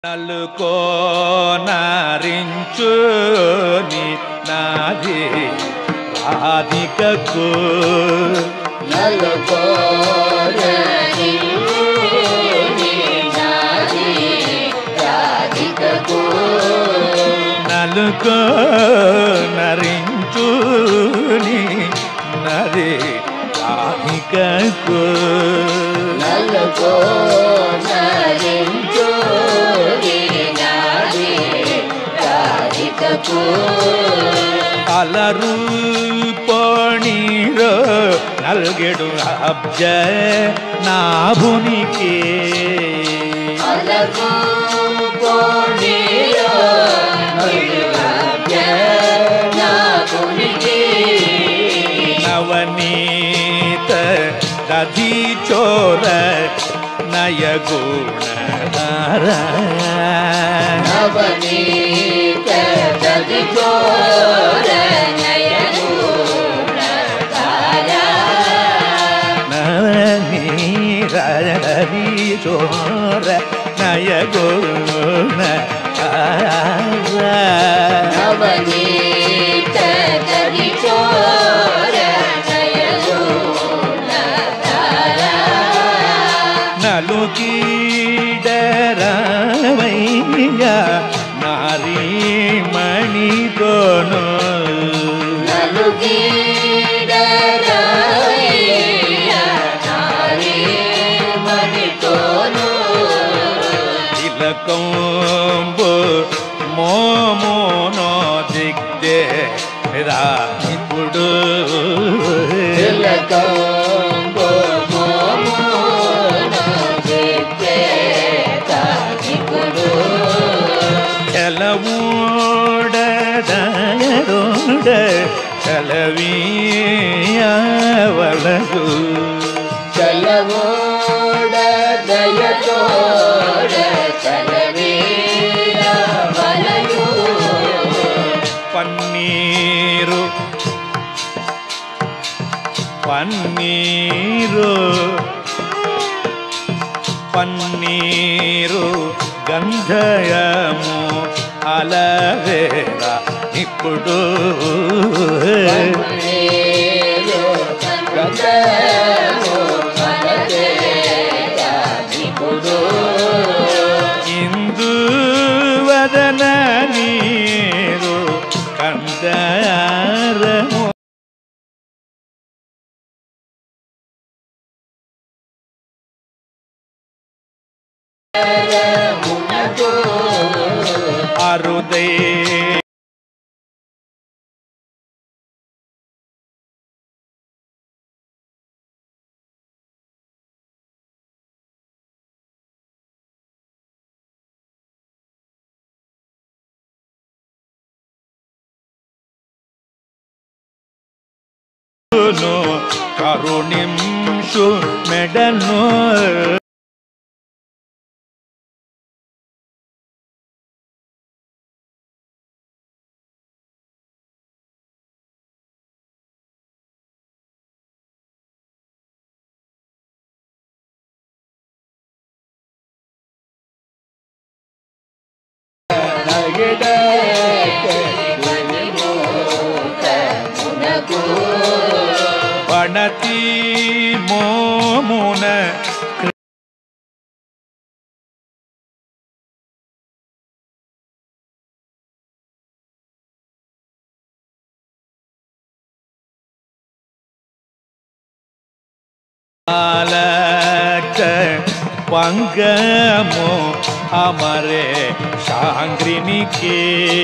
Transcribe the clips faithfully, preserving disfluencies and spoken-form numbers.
నలుకో నారించుని నాది రాధికకు నలుకో నారించుని నాది రాధికకు నలుకో నరించుని నాది రాధికకు నలుకో అలరు పోణీరో నల్గెడు అబ్జ నాభునికి అలరు పోణీరో నల్గెడు అబ్జ నాభునికి నవనీత దధి చోర నయగుణ నవనీత దధి చోర నయగుణ నవనీత దధి చోర నయగుణ నవనీత దధి చోర నయగుణ నలుకీడరవయ్య నారీమణి తోను నలుకీడరవయ్య నారీమణి తోను తిలకంబు మోమోనో దిగ్దే రానిపుడు తిలకంబు మోమోనో దిగ్దే రానిపుడు చలవోడదయరోడ చలవీయవలదు చలవోడ దయతోడ చలవీయవలదు పన్నీరు పన్నీరు పన్నీరు గంధయము అలవేరా ఇప్పుడు పన్నీరు గంధము అలవేరా ఇప్పుడు ఇందు వదన నీరు కందరము అరుదే కరుణింషు మెడను పణతి మోమున పంగము అమరే శాంగ్రినికి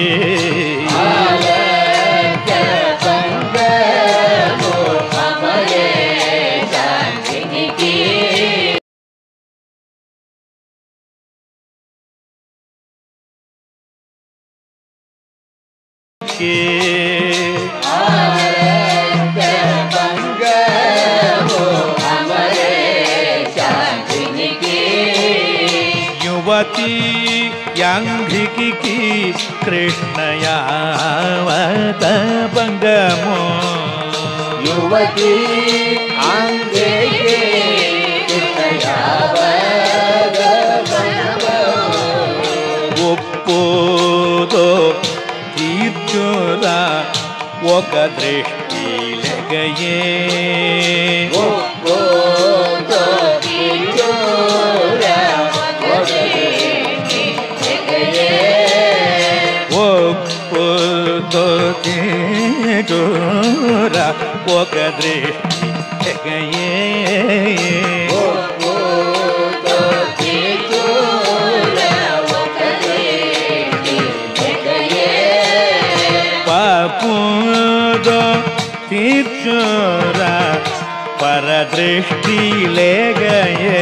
యువతి యాంఘ్రికి కృష్ణయావత భంగము యువతి ఆంధ్రికి కృష్ణయావత భంగము ఒక దృష్టి లెగయే ఒప్పుతో తిరురా ఒక దృష్టి లెగయే ఒప్పుతో తిరురా ఒక దృష్టి లెగయే ఒప్పుతో తిరురా ఒక దృష్టి లెగయే పాపుదో తీర్చురా పరదృష్టి లేగయే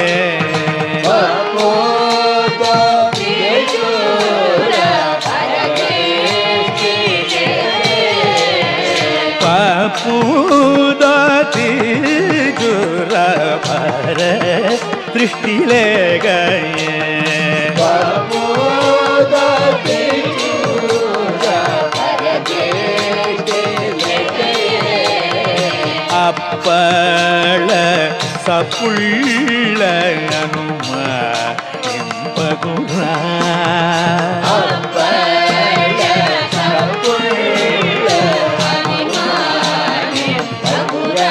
ఒప్పుతో తిరురా పరదృష్టి లెగయే పాపుదో తీర్చురా పరదృష్టి లేగయే ఒప్పుతో తిరురా పరదృష్టి లెగయే అప్పళ సపుళ్ళ అనుమతింపగురా అప్పళ సపుళ్ళ అనుమతింపగురా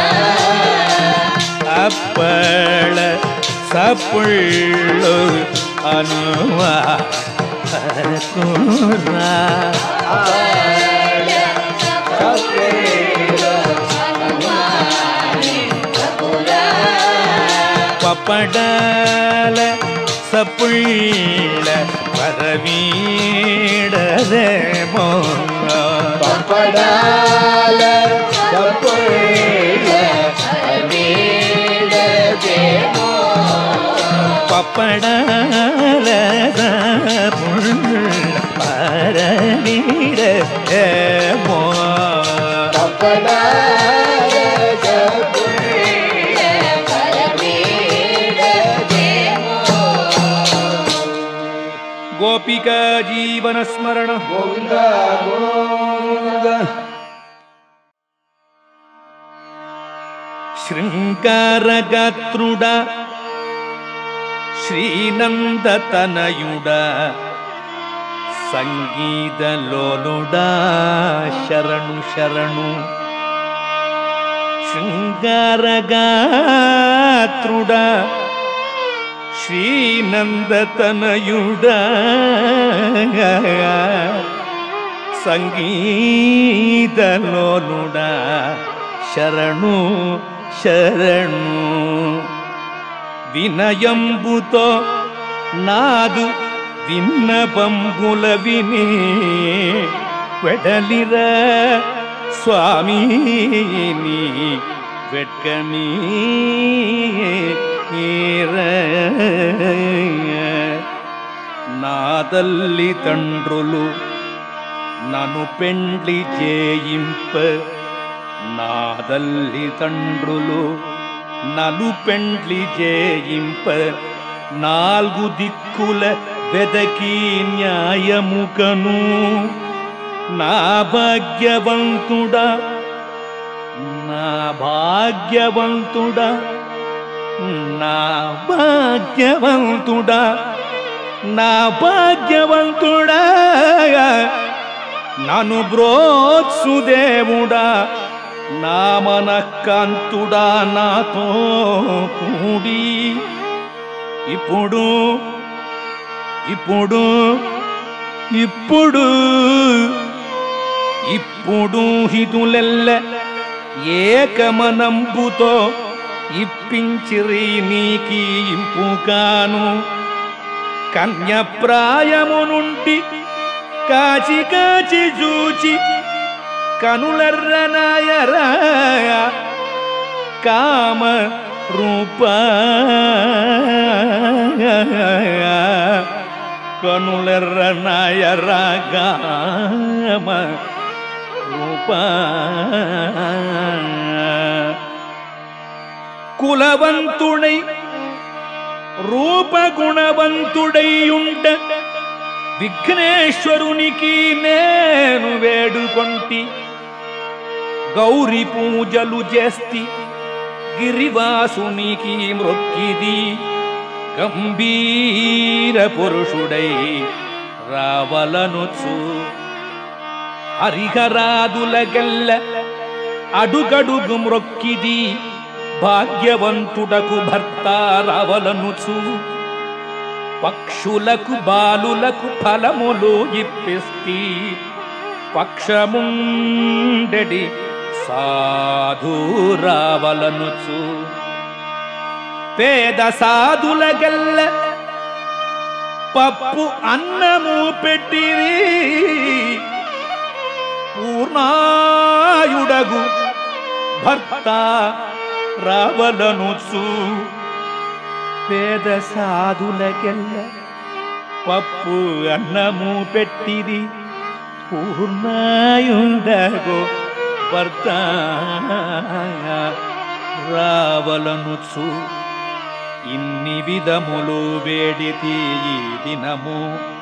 అప్పళ సపుళ్ళు అనుమతింపగురా అప్పళ సపుళ్ళ అనుమతింపగురా పపడాల సపుళ్ళ పరవీడదేమో పపడాల సపుళ్ళ అవిడదేమో పపడాల సపుళ్ళ పరవీడదేమో పపడాల సపుళ్ళ అవిడదేమో గోపికా జీవన స్మరణ గోవింద గోవింద శృంగారగాత్రుడ శ్రీనందతనయుడ సంగీతలోలుడా శరణు శరణు శృంగారగాత్రుడ శ్రీనందతనయుడ సంగీతలోలుడ శరణు శరణు వినయంబుతో నాదు విన్నపంబుల విని వెడలిర స్వామిని వెట్కని నా తల్లి తండ్రులు నన్ను పెండ్లి చేయింప నా తల్లి తండ్రులు నలు పెండ్లి చేయింప నాలుగు దిక్కుల వెదకి న్యాయముకను నా భాగ్యవంతుడా నా భాగ్యవంతుడా నా భాగ్యవంతుడా నా భాగ్యవంతుడా నన్ను బ్రోత్సుదేవుడా నా మనకాంతుడా నాతో కూడి ఇప్పుడు ఇప్పుడు ఇప్పుడు ఇప్పుడు హితులెల్ల ఏకమనంబుతో ఇప్పించిరి నీకి ఇంపుగాను కన్యప్రాయము నుండి కాచి కాచి చూచి కనులర్రనాయరా కామ రూప కనులర్రనాయరా కామ రూప కులవంతుడై రూపగుణవంతుడై ఉంట విఘ్నేశ్వరునికి నేను వేడుకొంటి గౌరీ పూజలు చేస్తి గిరివాసునికి మ్రొక్కిది గంభీర పురుషుడై రావలనుచు హరిహరాదులగెల్ల అడుగడుగు మ్రొక్కిది భాగ్యవంతుడకు భర్త రావలనుచు పక్షులకు బాలులకు ఫలములు ఇప్పిస్తి పక్షముండెడి సాధు రావలనుచు పేద సాధులగెల్ల పప్పు అన్నము పెట్టిరి పూర్ణాయుడగు భర్త రావలనుచు పేద సాధులకెల్ల పప్పు అన్నము పెట్టిరి పూర్ణాయుడగు భర్త రావలనుచు ఇన్ని విధములు వేడితి ఈ దినము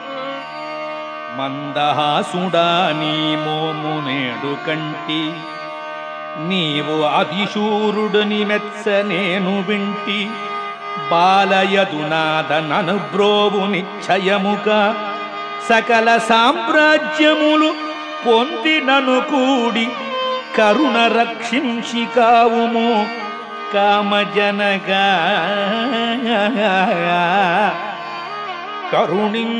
మందహాసుడా నీ మోము నేడు కంటి నీవు అధిశూరుడుని మెచ్చ నేను వింటి బాలయదునాద ననుబ్రోవు నిశ్చయముగా సకల సామ్రాజ్యములు పొందినను కూడి కరుణ రక్షించి కావుము కామజనగా కరుణిం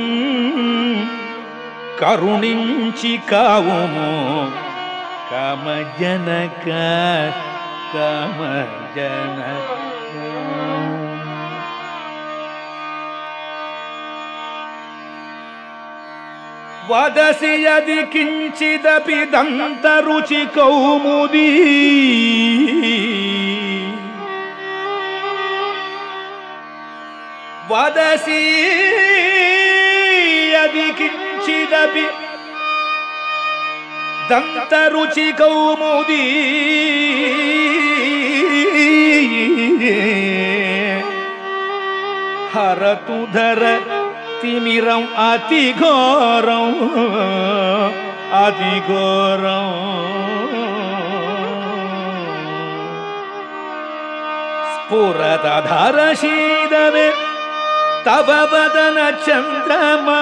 కరుణించి కావుము కామజనక కామజనక వదసి యది కించిదపి దంతరుచి కౌముదీ వదసి యది కించిదపి దంతరుచి కౌముదీ హరతుధర తిమిరం అతి ఘోరం అతి ఘోరం స్ఫురతధర శీదమే తవ వదన చంద్రమా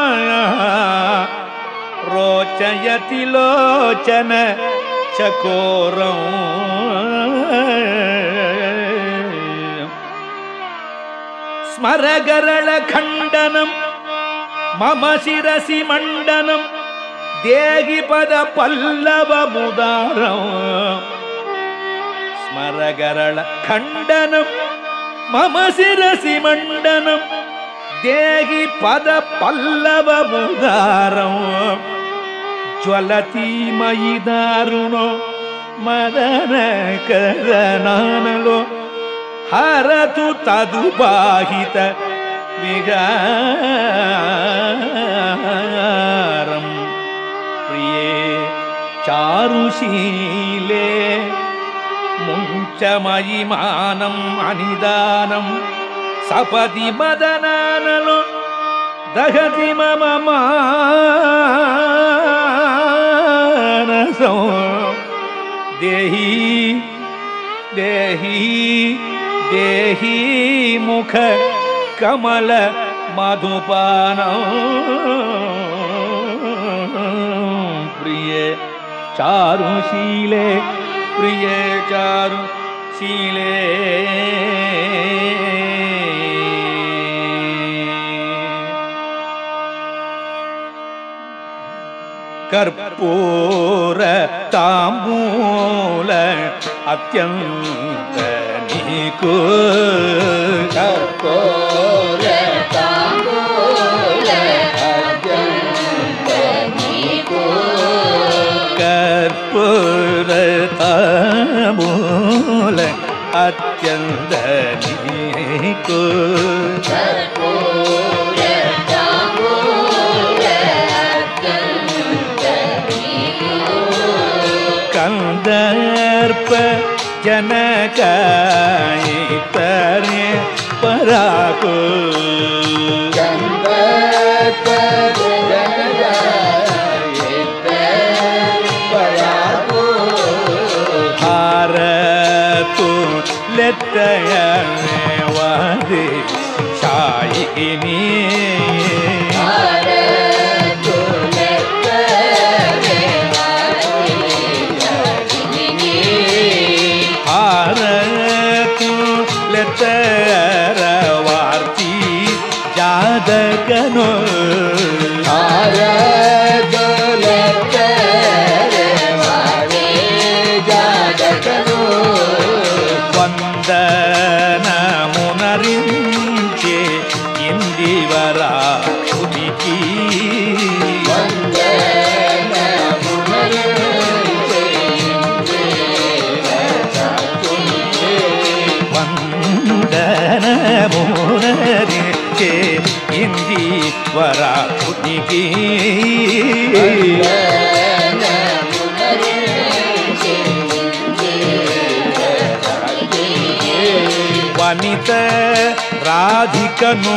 రోచయతి లోచన చకోరం స్మరగరళ ఖండనం మమ శిరసి మండనం దేగి పద పల్లవ ముదారం స్మరగరళ ఖండనం మమ శిరసి మండనం దేగి పద పల్లవ ముదారం జ్వలతీమయి దారుణో మదన కరణానలో హరతు తదుబాహిత విగారం ప్రియే చారుశీలే ముంచమయి మానం అనిదానం సపది మదనానలో దహతి మమ మానసం దేహి దేహి దేహి ముఖ కమల మధుపానం ప్రియ చారుశీలే ప్రియ చారుశీలే కర్పూర తాంబూల అత్యంత నీకు కర్పూర తాంబూల అత్యంత నీకు కర్పూర తాంబూల అత్యంత నీకు కర్పూర తాంబూల అత్యంత నీకు కందర్ప जनकायितरे पराको कंदर्प जनकायितरे पराको हारतु लेतयने वादे शायिनी हारतु लेतयने वादे వనిత రాధికను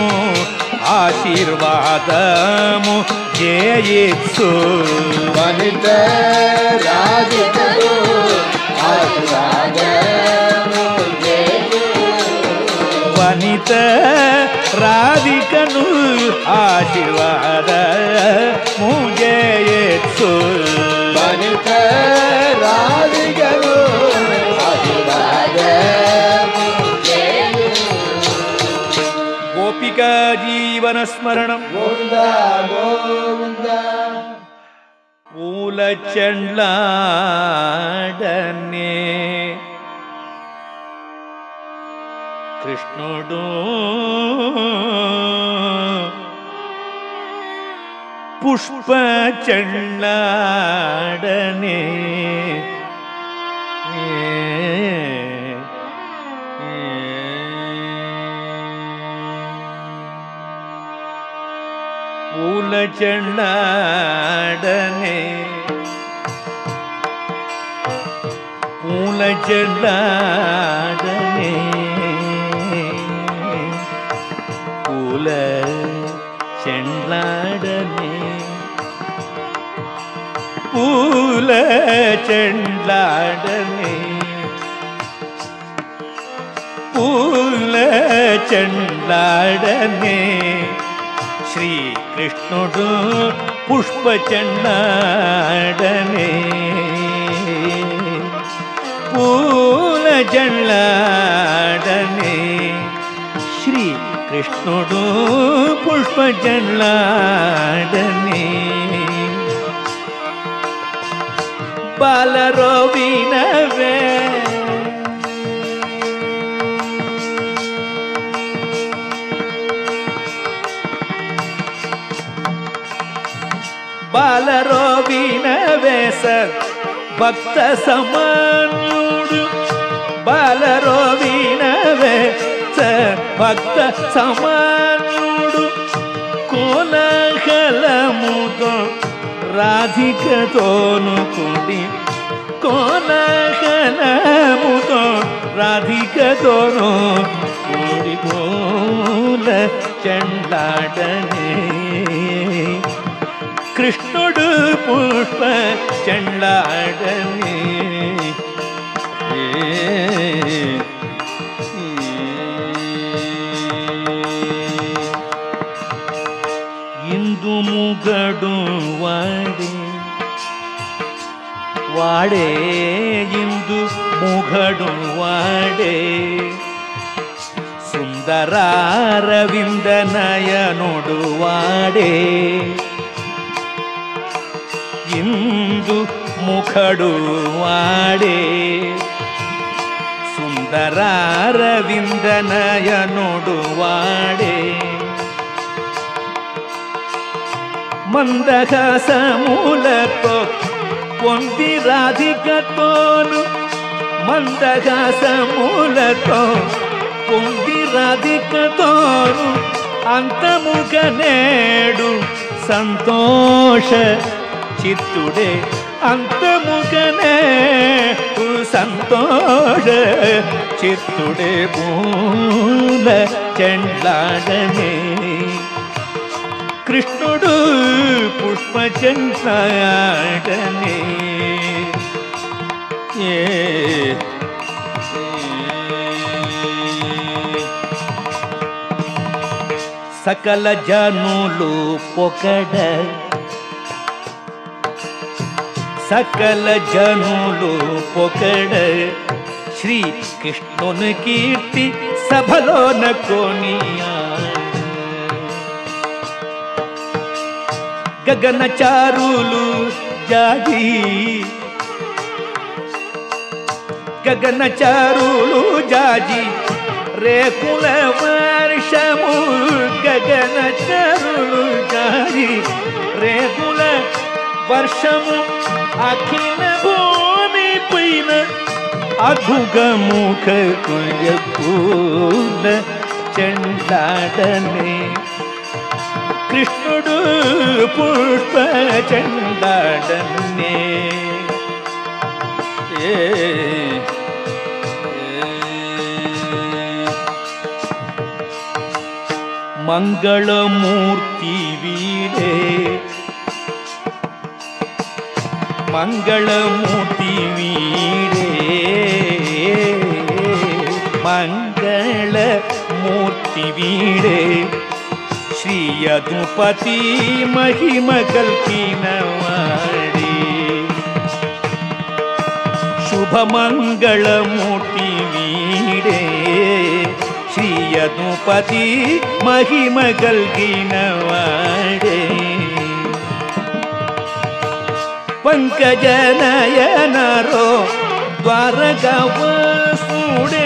ఆశీర్వాదము చేయొచ్చు. వనిత రాధికను ఆశీర్వాదము చేయొచ్చు. వనిత రాధికను ఆశీర్వాదము చేయొచ్చు. వనిత రాధికను ఆశీర్వాదము చేయొచ్చు. గోపికా జీవన స్మరణం. గోవింద గోవింద. పూల చెండ్లాడనే కృష్ణుడు పుష్ప చెండ్లాడనే పూల చెండాడనే పూల చెండాడనే పూల చెండాడనే పూల చెండాడనే పూల చెండాడనే శ్రీకృష్ణుడు పుష్ప చెండాడనే పూల చెండాడనే శ్రీకృష్ణుడు పుష్ప చెండాడనే బాలరో వినవే బాలరో వినవేస భక్త సమాన్యుడు బాలరో వినవేస భక్త సమాన్యుడు కోలాహలముతో రాధికతోను కూడి కోలాహలముతో రాధికతోను కూడి పూల చెండాడనే కృష్ణుడు పుష్ప చెండాడనే ఇందు ముగడు వాడే వాడే ఇందు ముగడు వాడే సుందరారవింద నయనుడు వాడే ఇందు ముఖడు వాడే సుందరారవింద నయనుడు వాడే మందహాసములతో పొంది రాధికతోను మందహాసములతో పొంది రాధికతోను అంతముగ నేడు సంతోష చిత్తుడే అంతముగనే సంతోష చిత్తుడే పూల చెండాడనే కృష్ణుడు పుష్ప చెండాడనే ఏ సకల జనులు పొకడ సకల జనులు పొకడ శ్రీ కృష్ణుని కీర్తి సభలోన కొనియా గగనచారులు జాజి గగనచారులు జాజి రేకుల వర్షము గగనచారులు జాజి రేకుల వర్షము అఖిల భూమి పైన అధుగముఖ పూల చెండాడనే కృష్ణుడు పుష్ప చండాడన్నే మంగళమూర్తి వీడే మంగళమూర్తి వీడే మంగళమూర్తి వీడే శ్రీ యదుపతి మహిమ కల్కినవాడే శుభమంగళమూర్తి వీడే శ్రీ యదుపతి మహిమ కల్కినవాడే పంకజనయనరో ద్వారకావాసుడే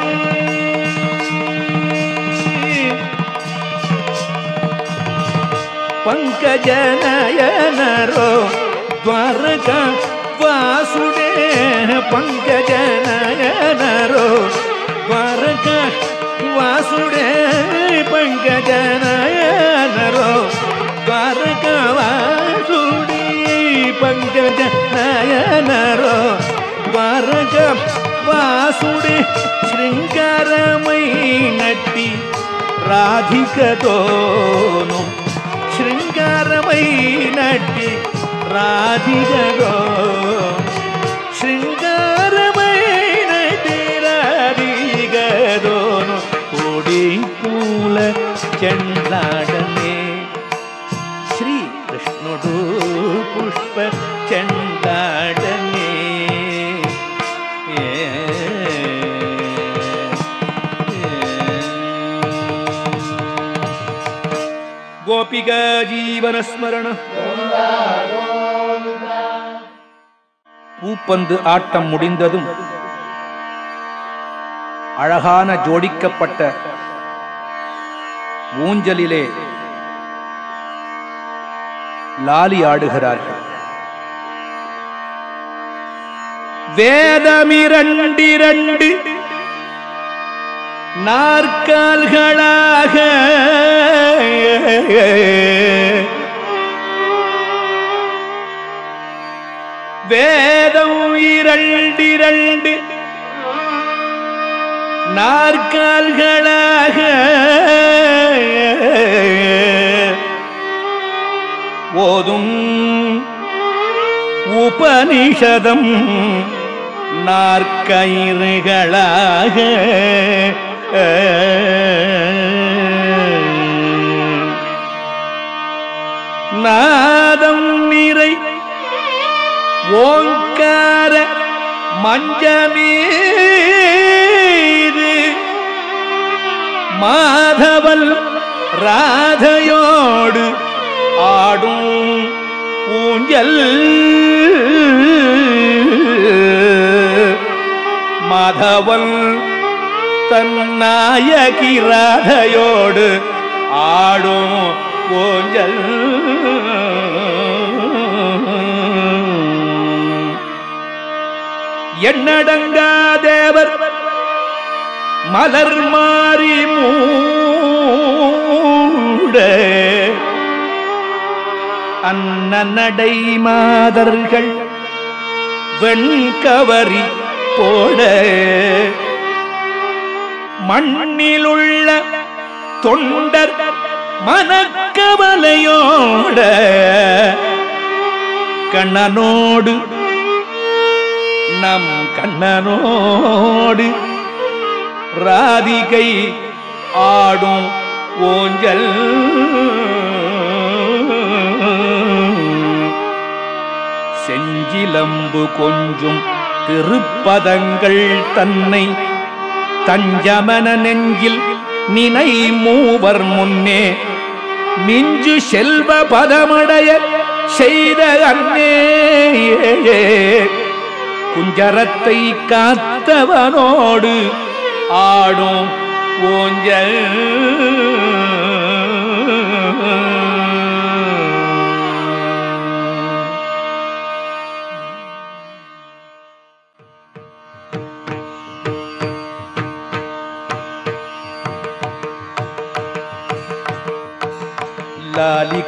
పంకజనయనరో ద్వారకావాసుడే పంకజనయనరో ద్వారకావాసుడే పంకజనయనరో ద్వారకావాసుడే పంకజనయనరో ద్వారకావాసుడే శృంగారమైనట్టి రాధికతోను శృంగారమైనట్టి రాధికతో శృంగారమైనట్టి రాధికతోను కోడి పూల చండాడనే శ్రీ కృష్ణుడు పుష్ప చండాడనే கோபிகா ஜீவன ஸ்மரண. பூப்பந்து ஆட்டம் முடிந்ததும் அழகான ஜோடிக்கப்பட்ட ஊஞ்சலிலே லாலி ஆடுகிறார்கள். வேதமிரண்டிரண்டு நாற்கால்களாக வேதம் இரண்டிரண்டு நாற்கால்களாக ஓதும் உபனிஷதம் நாற்கயிறுகளாக நாதம் நிறை ஓங்கார மஞ்சமீது மாதவல் ராதையோடு ஆடும் ஊஞ்சல் மாதவன் தன்னாயகி ராதையோடு ஆடும் ஊஞ்சல் எண்ணடங்கா தேவர் மலர் மாறி மூட அன்னநடை மாதர்கள் வெண்கவரி போட மண்ணிலுள்ள தொண்டர் மனக்கவலையோட கண்ணனோடு நம் கண்ணனோடு ராதிகை ஆடும் ஊஞ்சல் செஞ்சிலம்பு கொஞ்சும் திருப்பதங்கள் தன்னை தஞ்சமன நெஞ்சில் நினை மூவர் முன்னே மிஞ்சு செல்வ பதமடைய செய்த அன்னே குஞ்சரத்தை காத்தவனோடு ஆடும் ஊஞ்சல்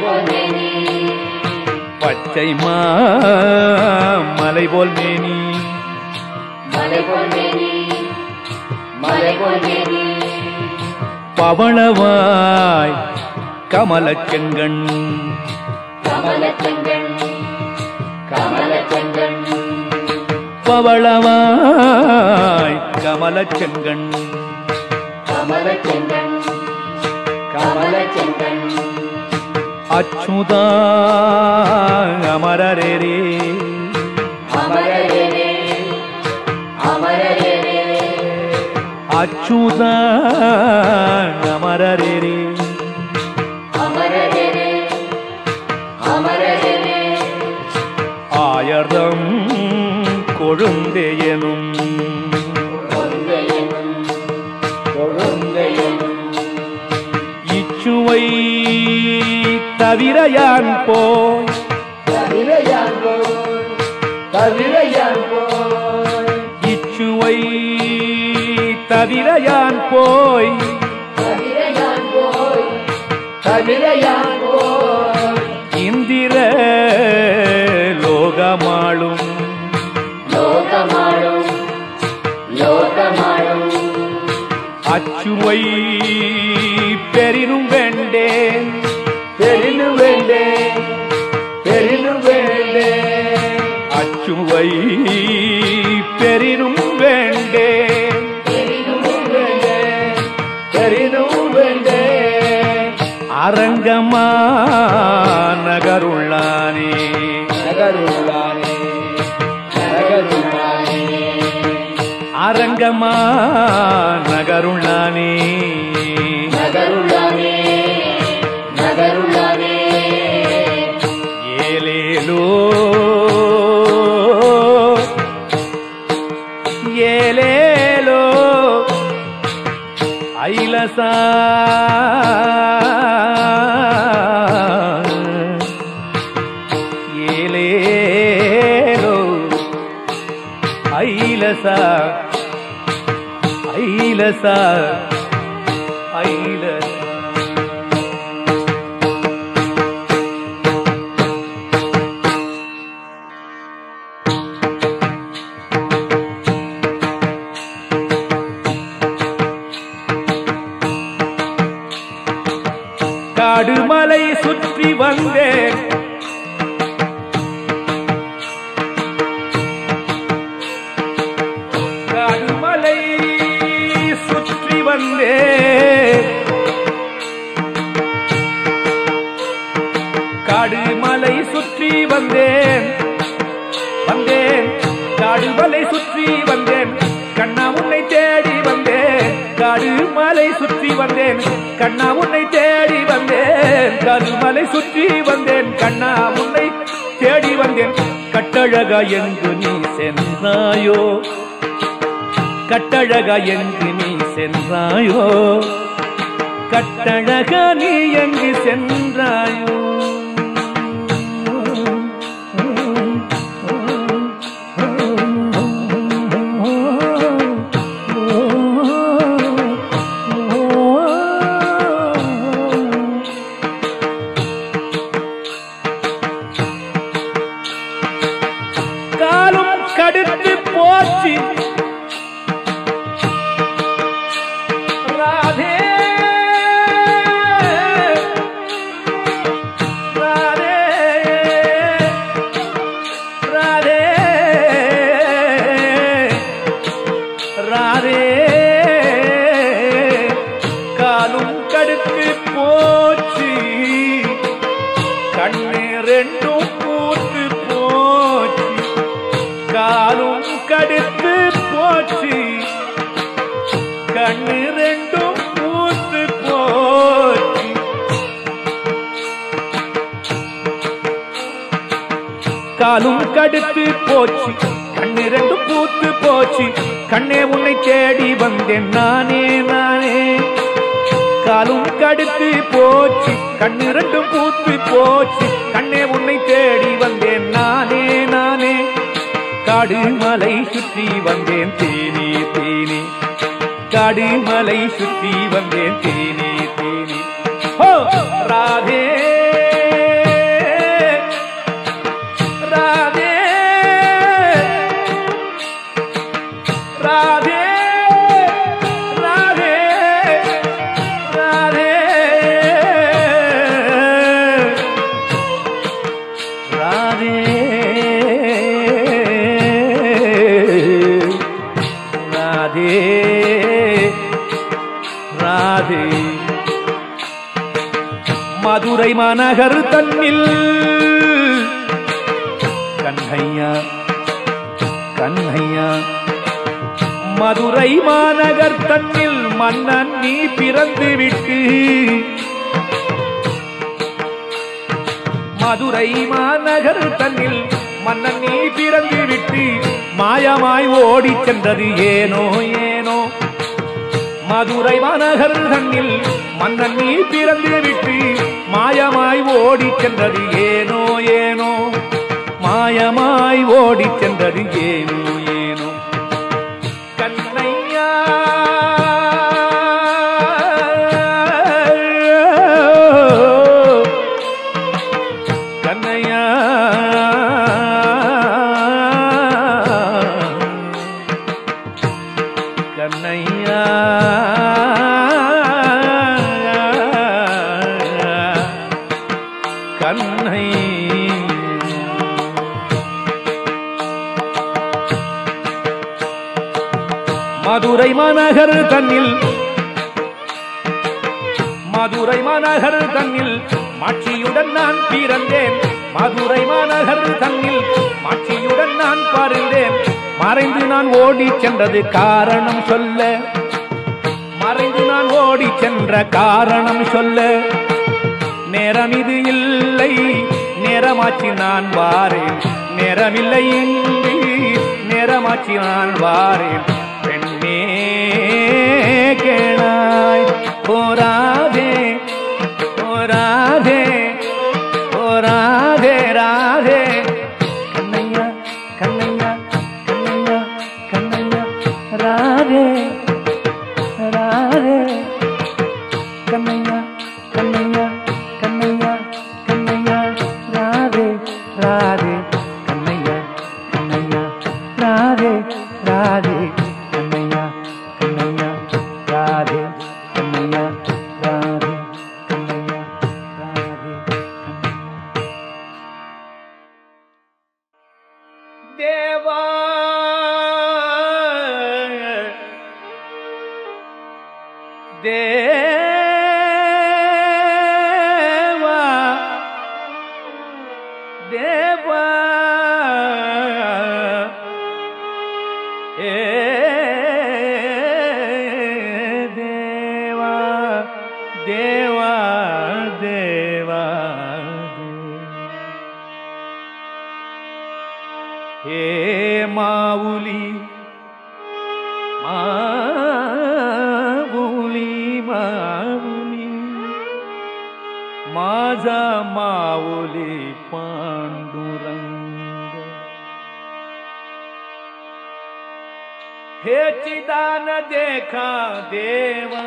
பச்சை மா மலை போல் மேனி பவளவாய் கமலச் செங்கண் பவளவாய் கமலச் செங்கண் அச்சுதா அமரரே அச்சுதா அமரரே ஆயர்தம் கொழுந்தையனும் இச்சுவை தவிர யான் போய் இச்சுவை தவிர யான் போய் இந்திர லோகமாளும் அச்சுவை பெரினும் வேண்டேன் பெரினும் வேண்டேன் பெரினும் வேண்டேன் அச்சுவை பெரினும் வேண்டேன் பெரினும் வேண்டேன் பெரினும் வேண்டேன் அரங்கமா நகருள்ளானே நகருள்ளானே நகருள்ளானே அரங்கமா நகருள்ளானே நகருள்ளானே நகருள்ளானே ஏலேலோ ஏலேலோ ஐலசா ஏலேலோ ஐலசா ஐலசா ஐலசா காடுமலை சுற்றி வந்தேன் காடுமலை சுற்றி வந்தேன் காடுமலை சுற்றி வந்தேன் வந்தேன் காடுமலை சுற்றி வந்தேன் கண்ணா உன்னை தேடி வந்தேன் காடுமலை சுற்றி வந்தேன் கண்ணா உன்னை தேடி வந்தேன் காடுமலை சுற்றி வந்தேன் கண்ணா உன்னை தேடி வந்தேன் கட்டழகா எங்கு நீ சென்றாயோ கட்டழகா எங்கு நீ சென்றாயோ கட்டழகா நீ எங்கு சென்றாயோ காலும் கடுத்து போச்சு ராதே ராதே ராதே ராதே காலும் கடுத்து போச்சு கண்ணு ரெண்டும் பூத்து போச்சு காலும் கடுத்து போச்சு கண்ணு ரெண்டும் பூத்து போச்சு காலும் கடுத்து போச்சு கண்ணு ரெண்டும் பூத்து போச்சு கண்ணே உன்னை தேடி வந்தேன் நானே நானே காலும் கடுத்து போச்சு கண்ணு ரெண்டும் பூத்து போச்சு கண்ணே உன்னை தேடி வந்தேன் நானே நானே காடு மலை சுற்றி வந்தேன் தேனி தேனி காடு மலை சுற்றி வந்தேன் தேனி தேனி ஹோ ராதே மதுரை மாநகர் தன்னில் கண்ணையா கண்ணையா மதுரை மாநகர் தன்னில் மன்னன் நீ பிறந்து விட்டு மதுரை மாநகர் தன்னில் மன்னன் நீ பிறந்து விட்டு மாயமாய் ஓடி சென்றது ஏனோ ஏனோ மதுரை மாநகர் தன்னில் மன்னன் நீ பிறந்து விட்டு மாயமாய் ஓடி சென்றது ஏனோ ஏனோ மாயமாய் ஓடி சென்றது ஏனோ ஏனோ கண்ணையா கண்ணையா கண்ணையா கண்ணை மதுரை மாநகர் தன்னில் மதுரை மாநகர் தன்னில் மாட்சியுடன் நான் பிறந்தேன் மதுரை மாநகர் தன்னில் மாட்சியுடன் நான் பறந்தேன் மறைந்து நான் ஓடி சென்றது காரணம் சொல்ல மறைந்து நான் ஓடி சென்ற காரணம் சொல்ல நேரம் இது இல்லை நேரமாச்சி நான் வாரேன் நேரமில்லை இன்றி நேரமாச்சி நான் வாரேன் பெண்ணே கேளாய் போராதே போராதே போராதே ராதே கண்ணையா கண்ணையா கண்ணையா கண்ணையா ராதே ராதே கண்ணையா கண்ணையா கண்ணையா கண்ணையா ராதே ராதே கண்ணையா கண்ணையா ராதே ராதே கண்ணையா கண்ணையா ராதே கண்ணையா ராதே கண்ணையா ராதே தேவா தேவா தேவா ஏ தேவா தேவா தேவா ஏ மாவுலி माऊली माऊली माझा माऊली पांडुरंग हे चिदान देखा देवा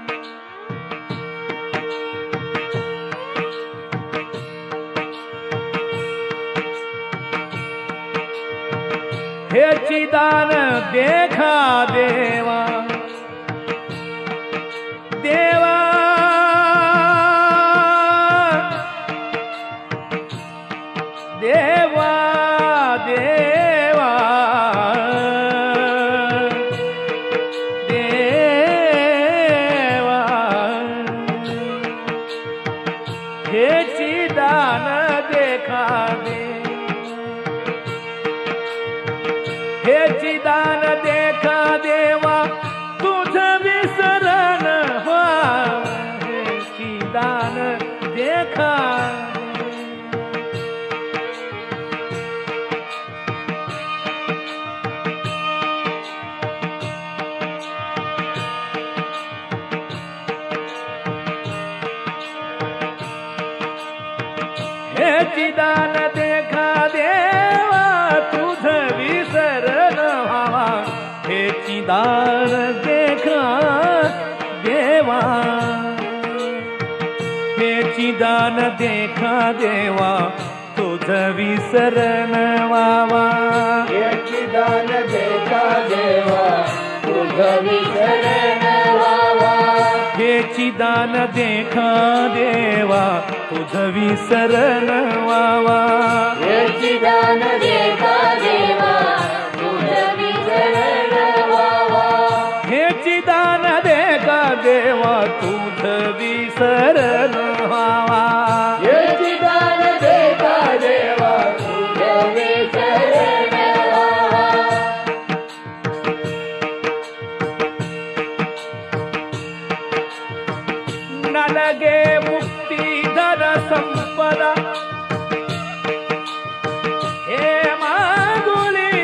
हे चिदान देखा देवा देवा देवा देवा देवा हे चिदान देखा दे हे चिदान देखा देवा तुझ विसरण व्हा हे चिदान देखा हे चिदान देखा देवा तुझ विसरण व्हावा हे चिदान देखा देवा हे चिदान देखा देवा तुझ विसरण व्हावा हे चिदान देखा देवा तुझ विसरण व्हावा हे चिदान देखा देवा तुझ विसरण व्हावा हे चिदान देखा देवा तुझ विसरण व्हावा हे चिदान देखा देवा तुझ विसरण व्हावा संपदा हे मागुली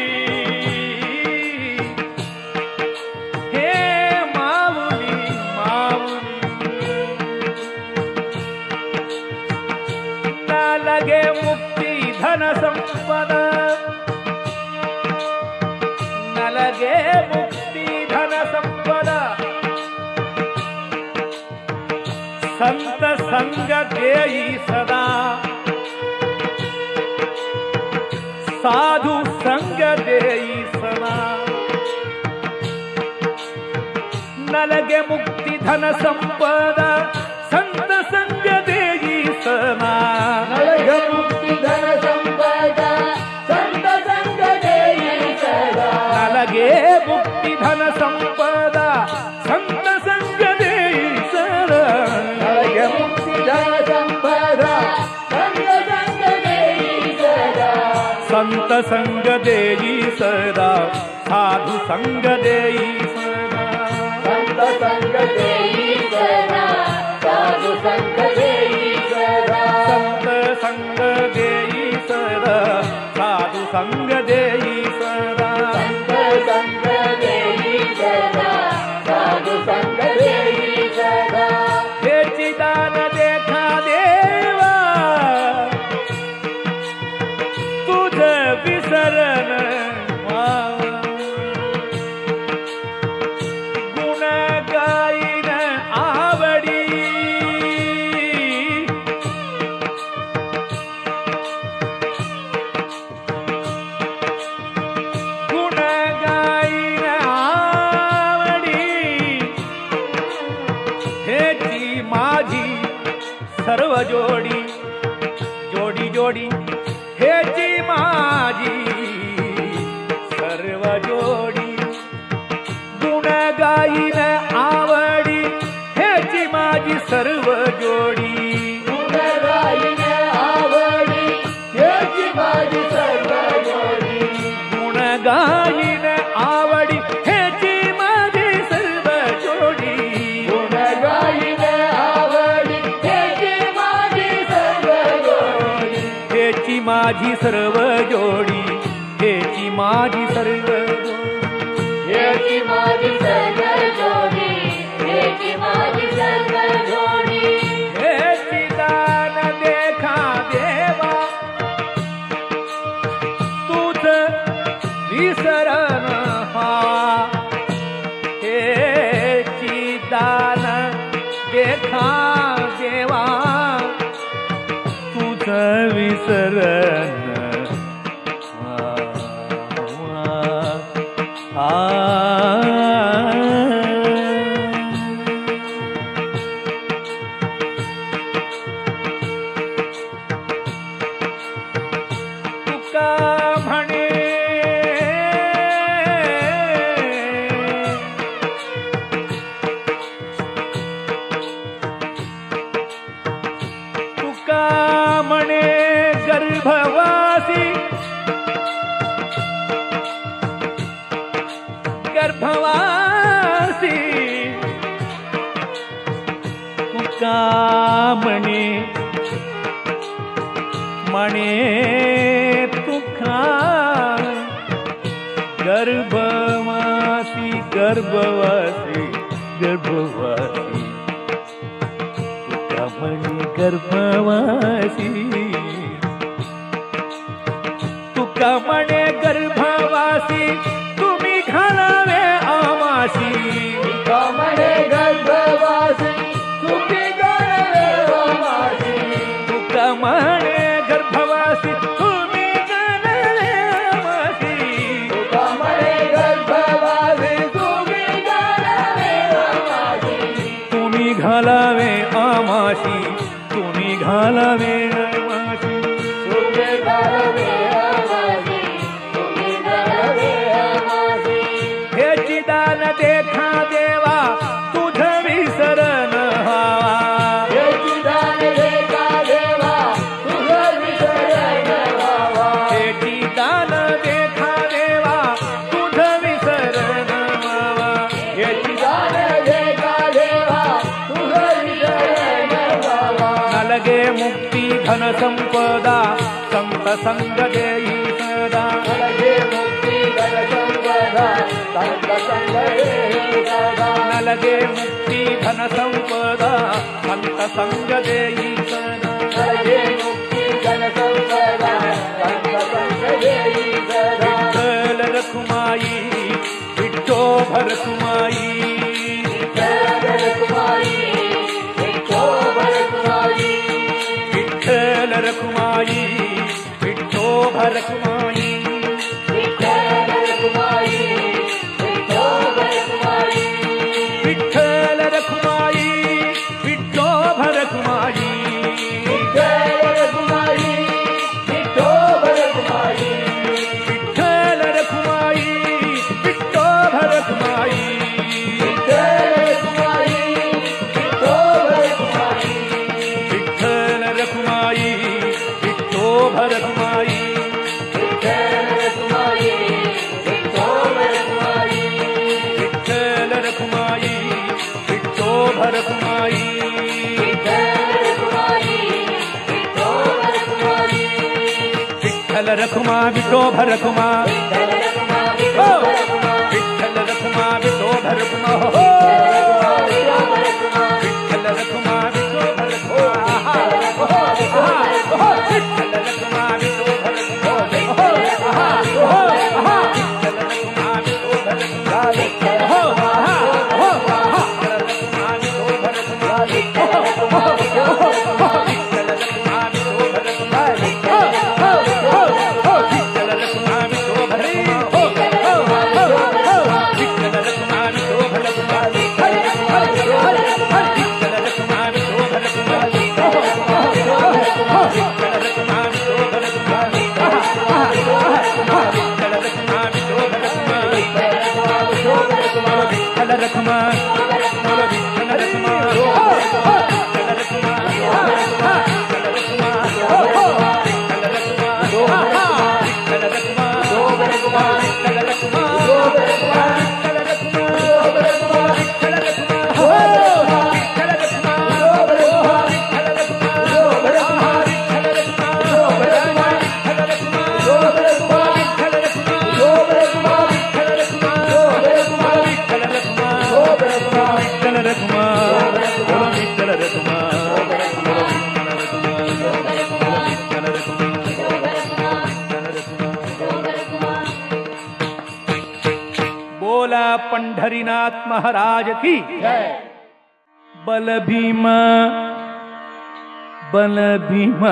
हे माऊली माऊली न लगे मुक्ती धन संपदा न लगे मुक्ती धन संपदा संत संग देई सदा साधु संग देई सदा न लगे मुक्ति धन संपदा संत संग देई सदा न लगे मुक्ति धन संपदा संत संग देई सदा न लगे मुक्ति धन संपदा संत संग देई सदा न लगे मुक्ति धन संपदा संत संग देई सदा संत संग देई सदा साधु संग देई सदा संत संग देई सदा साधु संग देई सदा संत संग देई सदा साधु संग देई सदा संत संग देई सदा साधु संग देई सदा हे चिदान देखा देवा तुझ विसरण व्हावा गुण गाईन आवडी गुण गाईन आवडी हेची माझी सर्व जोडी जोडी जोडी हेची माझी सर्व जोडी गुण गाईन आवडी हेची माझी सर्व जोडी गुण गाईन आवडी हेची माझी सर्व जोडी गुण गाईन आवडी हेची माझी सर्व जोडी गुण गाईन आवडी हेची माझी सर्व जोडी हेची माझी सर्व जोडी हेची माझी सर्व जोडी हेची माझी सर्व जोडी हेची माझी सर्व जोडी हेची दान देखा देवा तुझ विसरण व्हावा हेची दान देखा देवा तुझ विसरण व्हावा आ तुका म्हणे तुका म्हणे गर्भवासी गर्भवासी तुका म्हणे म्हणे तुका गर्भवासी गर्भवासी गर्भवासी तुका म्हणे गर्भवासी तुका म्हणे गर्भवासी तुम्ही घालावे आमाशी तुका म्हणे गर्भवासी तुम्ही घालावे आमाशी तुका म्हणे गर्भवासी तुम्ही घालावे आमाशी तुका म्हणे गर्भवासी तुम्ही घालावे आमाशी तुम्ही घालावे आमाशी तुम्ही घालावे आमाशी तुम्ही घालावे आमाशी तुम्ही घालावे आमाशी हेची दान देखा देवा तुझ विसरण व्हावा हेची दान देखा देवा तुझ विसरण व्हावा ಮುಕ್ತಿ ಧನ ಸಂಪದ ಸಂತ ಸಂಗ ದೇಯಿ ಸದಾ ನನಗೆ ಮುಕ್ತಿ ಧನ ಸಂಪದ ಸಂತ ಸಂಗ ದೇಯಿ ಸದಾ ನನಗೆ ಮುಕ್ತಿ ಧನ ಸಂಪದ ಸಂತ ಸಂಗ ದೇಯಿ ಸದಾ ನನಗೆ ಮುಕ್ತಿ ಧನ ಸಂಪದ ಸಂತ ಸಂಗ ದೇಯಿ ಸದಾ ವಿಠ್ಠಲ ರಖುಮಾಯಿ ವಿಠ್ಠೋ ಭರತುಮಾಯಿ विठ्ठल रखुमाई विठ्ठो भरकुमाई विठ्ठल रखुमाई विठ्ठो भरकुमाई विठ्ठल रखुमाई विठ्ठो भरकुमाई विठ्ठल रखुमाई विठ्ठो भरकुमाई विठ्ठल रखुमाई विठ्ठो भरकुमाई विठ्ठल रखुमाई विठ्ठो भरकुमाई विठ्ठल रखुमाई विठ्ठो भरकुमाई विठ्ठल रखुमाई विठ्ठो भरकुमाई विठ्ठल रखुमाई विठ्ठो भरकुमाई विठ्ठल रखुमाई विठ्ठो भरकुमाई विठ्ठल रखुमा विठ्ठो भरकुमा विठ्ठल रखुमा हो विठ्ठो विठ्ठल भरकुमा रखुमा विठ्ठो भरकुमा हो विठ्ठल रखुमा विठ्ठो भरकुमा आहा आहा आहा विठ्ठल रखुमा विठ्ठो भरकुमा आहा आहा विठ्ठल रखुमा विठ्ठो भरकुमा हो आहा हो आहा विठ्ठल रखुमा विठ्ठो भरकुमा विठ्ठल रखुमा विठ्ठो भरकुमा विठ्ठल रखुमा विठ्ठो भरकुमा हो विठ्ठल रखुमा विठ्ठो भरकुमा हो विठ्ठल रखुमा विठ्ठो भरकुमा हरि हरि हरि हरि विठ्ठल रखुमा विठ्ठो भरकुमा विठ्ठल रखुमा विठ्ठो भरकुमा विठ्ठल रखुमा विठ्ठो भरकुमा विठ्ठल रखुमा बोलो विठ्ठल रखुमा विठ्ठल रखुमा विठ्ठल रखुमा विठ्ठल रखुमा विठ्ठल रखुमा विठ्ठल रखुमा विठ्ठल रखुमा विठ्ठल रखुमा हो विठ्ठल रखुमा विठ्ठल रखुमा विठ्ठल रखुमा विठ्ठल रखुमा विठ्ठल रखुमा विठ्ठल रखुमा विठ्ठल रखुमा विठ्ठल रखुमा बोलो विठ्ठल रखुमा बोलो विठ्ठल रखुमा बोला पंढरीनाथ महाराज की जय बल भीमा बल भीमा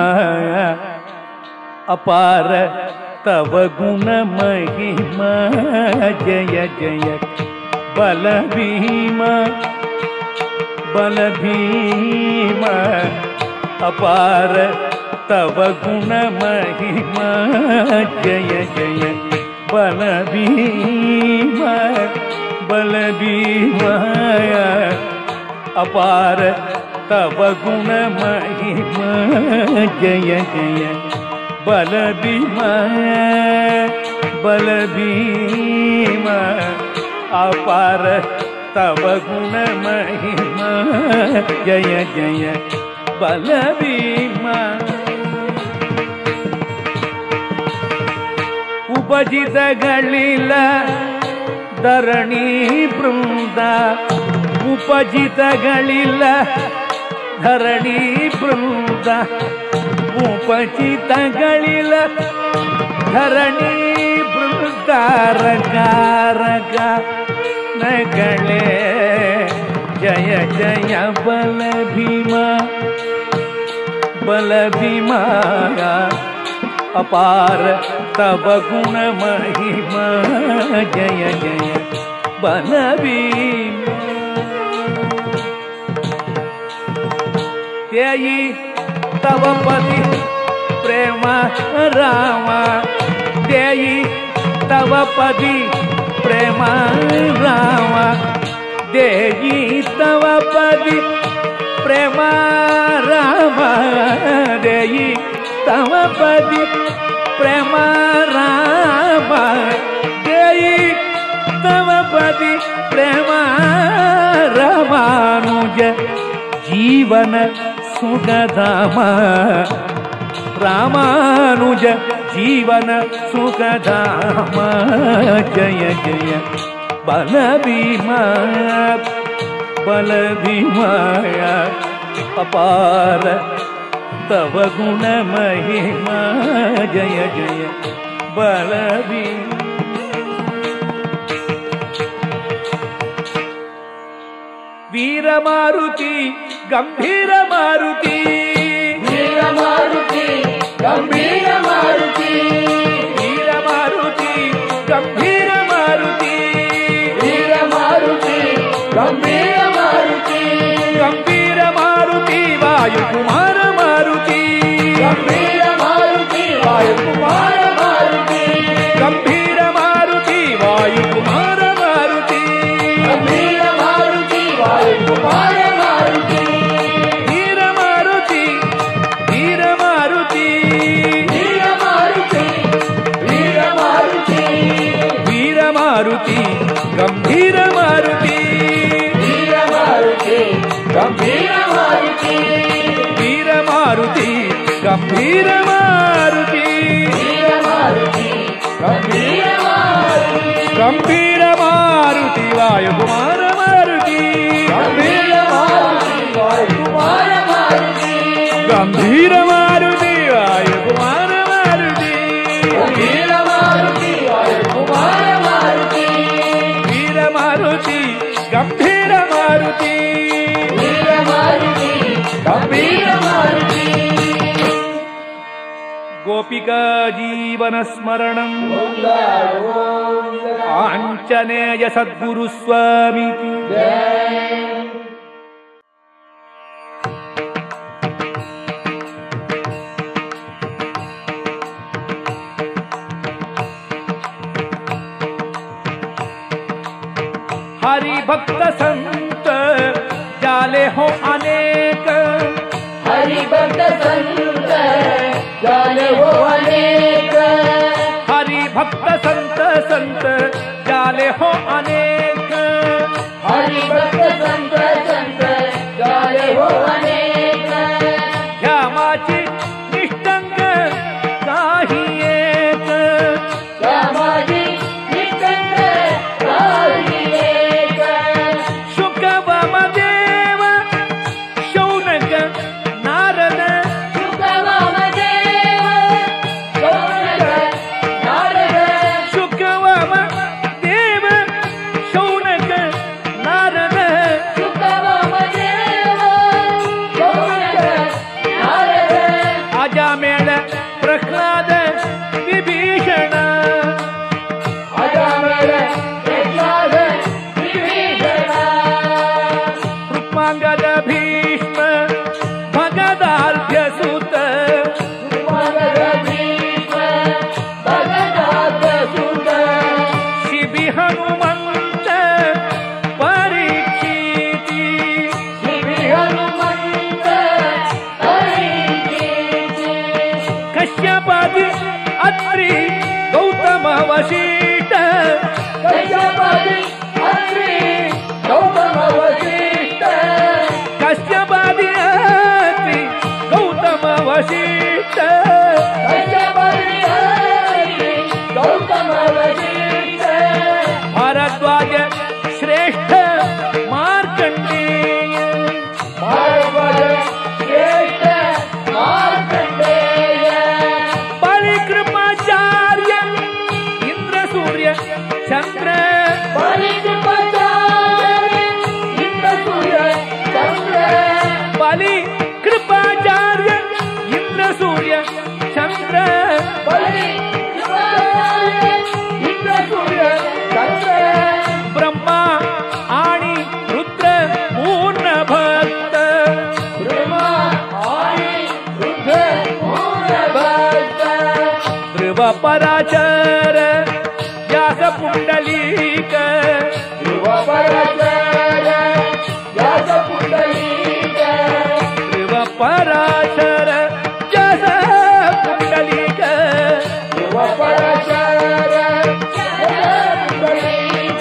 अपार तव गुण महिमा जय जय बल भीमा बल भीमा अपार तव गुण महिमा जय जय बल भीमा बल भीमा अपार तव गुण महिमा जय जय बल भीमा बल भीमा अपार तव गुण महिमा जय जय बल भीमा उपजितगलिल धರಣಿ ಬೃಂದ ಉಪಜಿತಗಳಿಲ್ಲ ಧರಣಿ ಬೃಂದ ಉಪಜಿತಗಳಿಲ್ಲ ಧರಣಿ ಬೃಂದ ರಗ ರಗ ನಗಳೇ ಜಯ ಜಯ ಬಲ ಭೀಮ ಬಲ ಭೀಮ अपार तब गुण महिमा जय जय बल भीमा तेई तव पति प्रेम रामा तेई तव पति प्रेम रामा देई तव पति प्रेम रामा देई तव पति प्रेम राम देई तव पति प्रेम रामानुज जीवन ಸುಖಧಾಮ ರಾಮಾನುಜ ಜೀವನ ಸುಖಧಾಮ ಜಯ ಜಯ ಬಲ ಭೀಮ ಬಲ ಭೀಮಾಯ ಅಪಾರ ತವ ಗುಣ ಮಹಿಮಾ ಜಯ ಜಯ ಬಲ ಭೀಮ ವೀರ ಮಾರುತಿ ಗಂಭೀರ ಮಾರುತಿ ವೀರ ಮಾರುತಿ ಗಂಭೀರ ಮಾರುತಿ ವೀರ ಮಾರುತಿ ಗಂಭೀರ ಮಾರುತಿ ವೀರ ಮಾರುತಿ ಗಂಭೀರ ಮಾರುತಿ ಗಂಭೀರ ಮಾರುತಿ ವಾಯುಕುಮಾರ ಮಾರುತಿ ಗಂಭೀರ ಮಾರುತಿ ವಾಯುಕುಮಾರ ಮಾರುತಿ ಗಂಭೀರ ಮಾರುತಿ ವಾಯುಕುಮಾರ ಮಾರುತಿ ಗಂಭೀರ ಮಾರುತಿ ವಾಯುಕುಮಾರ ಮಾರುತಿ ವೀರ ಮಾರುತಿ ವೀರ ಮಾರುತಿ ವೀರ ಮಾರುತಿ ವೀರ ಮಾರುತಿ ವೀರ ಮಾರುತಿ ಗಂಭೀರ ಮಾರುತಿ ವೀರ ಮಾರುತಿ ಗಂಭೀರ ಮಾರುತಿ ವೀರ ಮಾರುತಿ ಗಂಭೀರ ಮಾರುತಿ ವೀರ ಮಾರುತಿ ಗಂಭೀರ ಮಾರುತಿ ಗಂಭೀರ ಮಾರುತಿ ವಾಯುಕುಮಾರ ಮಾರುತಿ ಗಂಭೀರ ಮಾರುತಿ ವಾಯುಕುಮಾರ ಮಾರುತಿ ಗಂಭೀರ ಮಾರುತಿ ವಾಯುಕುಮಾರ ಮಾರುತಿ ಗಂಭೀರ ಮಾರುತಿ ವಾಯುಕುಮಾರ ಮಾರುತಿ ವೀರ ಮಾರುತಿ ಗಂಭೀರ ಮಾರುತಿ ವೀರ ಮಾರುತಿ ಗಂಭೀರ ಮಾರುತಿ ಗೋಪಿಕಾ ಜೀವನ ಸ್ಮರಣಂ ಆಂಜನೇಯ ಸದ್ಗುರು ಸ್ವಾಮಿ हरि भक्त संत जाले हो अनेक हरि भक्त संत जाले हो अनेक हरि भक्त संत संत जाले हो अनेक हरि भक्त संत संत जाले हो अनेक ह्यामाची निष्ठंग काही एक रामाजी निकंद काही एक शुक वामदेव शौनक नारद शुक वामदेव शौनक नारद शुक वामदेव शौनक नारद शुक वामदेव शौनक नारद अजामेळ प्रह्लाद विभीषण अजामेळ प्रह्लाद विभीषण रुक्मांगद भीष्म भगदार्घ्यसुत मगध भीष्म भगदार्घ्यसुत शिबि हनुमंत परीक्षिति शिबि हनुमंत परीक्षिति कश्यपादि अत्रि गौतम वशिष्ठ कश्यपादि अत्रि गौतम वसिष्ठ कश्यपादि अत्रि गौतम वशिष्ठ कश्यपादि अत्रि गौतम वसिष्ठ भारद्वाज श्रेष्ठ मार्कंडेय भारद्वाज श्रेष्ठ मार्कंडेय बलिकृपाचार्य इंद्र सूर्य चंद्र बलिकृपाचार्य इंद्र सूर्य चंद्र बलिकृपाचार्य इंद्र सूर्य चंद्र बलिकृपाचार्य इंद्र सूर्य चंद्र ब्रह्मा आणि रुद्र पूर्ण भक्त ब्रह्मा आणि रुद्र पूर्ण भक्त ध्रुव पराचर व्यास पुंडलीक ध्रुव पराचर व्यास पुंडलीक ध्रुव पराचर व्यास पुंडलीक ध्रुव पराचर व्यास पुंडलीक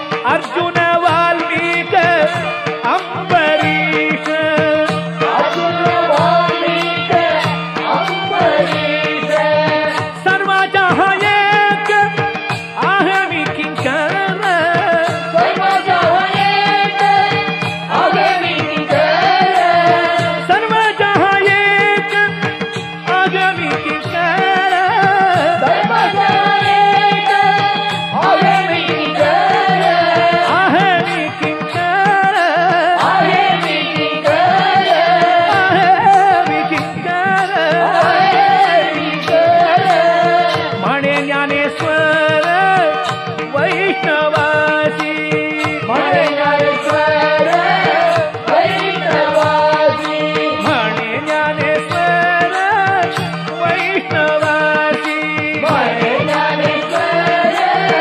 अर्जुन वाल्मीक अंबरीश अर्जुन ವೈಷ್ಣವಾಸಿ ಮಣಿ ಜ್ಞಾನೇಶ್ವರ ವೈಷ್ಣವಾಸಿ ಮಣಿ ಜ್ಞಾನೇಶ್ವರ ವೈಷ್ಣವಾಸಿ ಮಣಿ ಜ್ಞಾನೇಶ್ವರ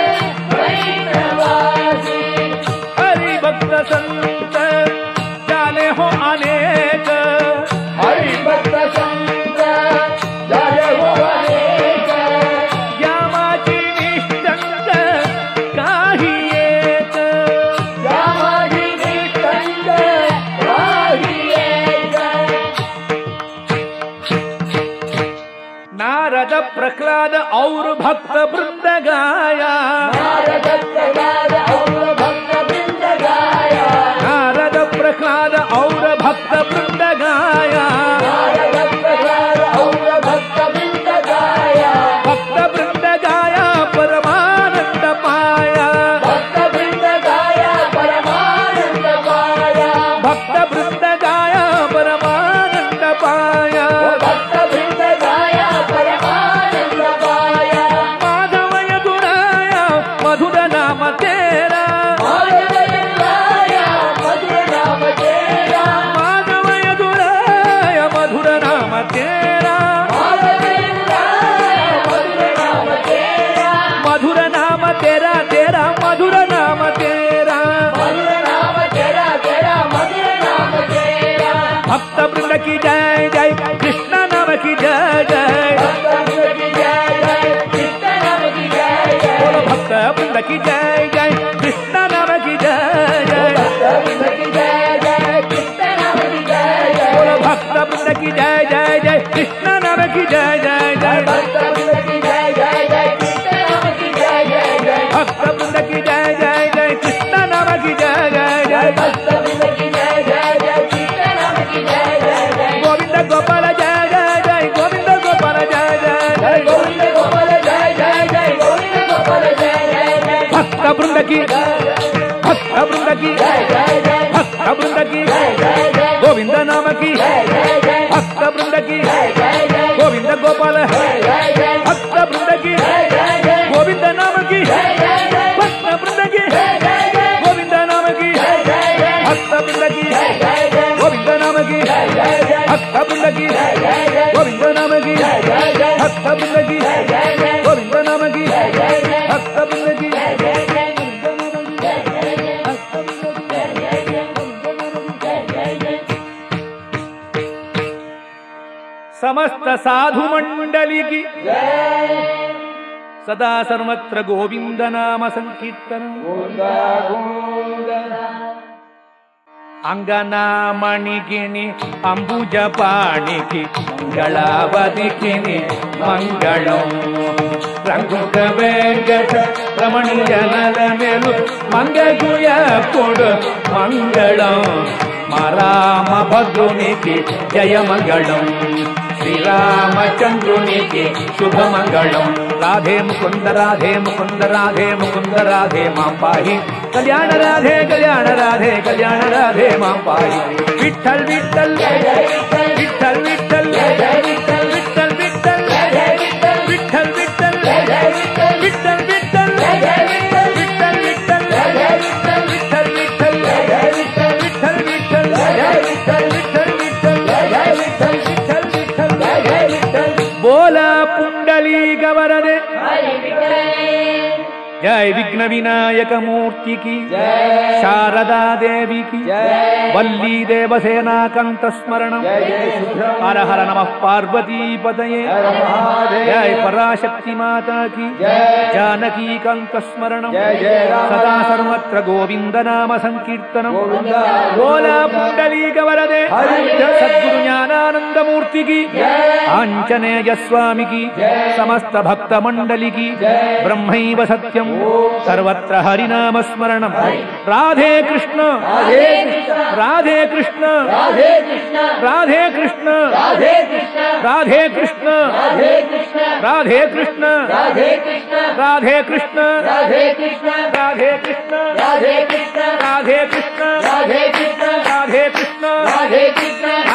ವೈಷ್ಣವಾಸಿ हरि भक्त संत जाने हो अनेक हरि भक्त संत जाने हो अनेक यामाची निष्ठंग काही एक यामाची निष्ठंग काही एक नारद प्रह्लाद और भक्त वृंद गाया नारद प्रह्लाद और भक्त वृंद गाया नारद प्रह्लाद और भक्त वृंद गाया नारद प्रह्लाद और भक्त वृंद गाया भक्त वृंद गाया परमानंद पाया भक्त वृंद गाया परमानंद पाया भक्त वृंद गाया परमानंद पाया भक्त वृंद गाया परमानंद पाया माधव यदुराया मधुर नाम तेरा माधव यदुराया मधुर नाम तेरा माधव यदुराया मधुर नाम तेरा माधव यदुराया मधुर नाम तेरा मधुर नाम तेरा तेरा मधुर नाम तेरा मधुर नाम तेरा तेरा मधुर नाम तेरा भक्त वृंद की जय जय कृष्ण नाम की जय जय भक्त वृंद की जय जय कृष्ण नाम की जय जय बोलो भक्त वृंद की जय जय कृष्ण नाम की जय जय भक्त वृंद की जय जय कृष्ण नाम की जय जय बोलो भक्त वृंद की जय जय जय कृष्ण नाम की जय जय जय भक्त वृंद की जय जय जय कृष्ण नाम की जय जय जय भक्त वृंद की जय जय जय कृष्ण नाम की जय जय जय भक्त वृंद की जय जय जय कृष्ण नाम की जय जय जय गोविंद गोपाल जय जय जय गोविंद गोपाल जय जय जय जय गोविंद गोपाल जय जय जय गोविंद गोपाल जय जय जय भक्त वृंद की भक्त वृंद की जय जय जय भक्त वृंद की जय जय जय गोविंद नाम की जय जय जय भक्त वृंद की जय जय जय गोविंद गोपाल जय जय जय भक्त वृंद की जय जय जय गोविंद नाम की जय जय जय भक्त वृंद की जय जय जय गोविंद नाम की जय जय जय भक्त वृंद की जय जय जय गोविंद नाम की जय जय जय भक्त वृंद की जय जय जय गोविंद नाम की जय जय जय भक्त वृंद की जय जय जय गोविंद नाम की जय जय जय भक्त वृंद की जय जय जय जय जय जय समस्त साधु मंडली की सदा सर्वत्र गोविंद नाम संकीर्तन अंगना मणिगिनी अंबुज पाणिकी मंगलावधिकिनी मंगलम ರಂಗುಕ ವೆಂಕಟ ರಮಣೀಯ ನಲ ಮೇಲು ಮಂಗಗುಯ ಕೊಡು ಮಂಗಳಂ ಮಾರಾಮ ಭದ್ರುನಿಗೆ ಜಯ ಮಂಗಳಂ ಶ್ರೀರಾಮಚಂದ್ರುನಿಗೆ ಶುಭ ಮಂಗಳಂ ರಾಧೆ ಮುಕುಂದ ರಾಧೆ ಮುಕುಂದ ರಾಧೆ ಮುಕುಂದ ರಾಧೆ ಮಾಂ ಪಾಹಿ ಕಲ್ಯಾಣ ರಾಧೆ ಕಲ್ಯಾಣ ರಾಧೆ ಕಲ್ಯಾಣ ರಾಧೆ ಮಾಂ ಪಾಹಿ ವಿಠಲ್ ವಿಠಲ್ ವಿಠಲ್ ವಿಠಲ್ ವಿಠಲ್ ವಿಠಲ್ ವಿಠಲ್ ವಿಠಲ್ ವಿಠಲ್ ವಿಠಲ್ ವಿಠಲ್ ವಿಠಲ್ ವಿಠಲ್ ವಿಠಲ್ बोल पुंडलीक वरदे जय विघ्न विनायक मूर्ति की शारदा देवी की वल्ली देवसेना कंठ स्मरण हर हर नमः पार्वती पतये जय पराशक्ति माता की जानकी कंठ स्मरण सदा सर्वत्र गोविंद नाम संकीर्तन बोला पुंडलीक वरदे सद्गुरु ज्ञानानंद मूर्ति की आंजनेय स्वामी की समस्त भक्त मंडली की ब्रह्मैव सत्यम सर्वत्र हरिनाम स्मरणम राधे कृष्ण राधे कृष्ण राधे कृष्ण राधे कृष्ण राधे कृष्ण राधे कृष्ण राधे कृष्ण राधे कृष्ण राधे कृष्ण राधे कृष्ण राधे कृष्ण राधे कृष्ण राधे कृष्ण राधे कृष्ण राधे कृष्ण राधे कृष्ण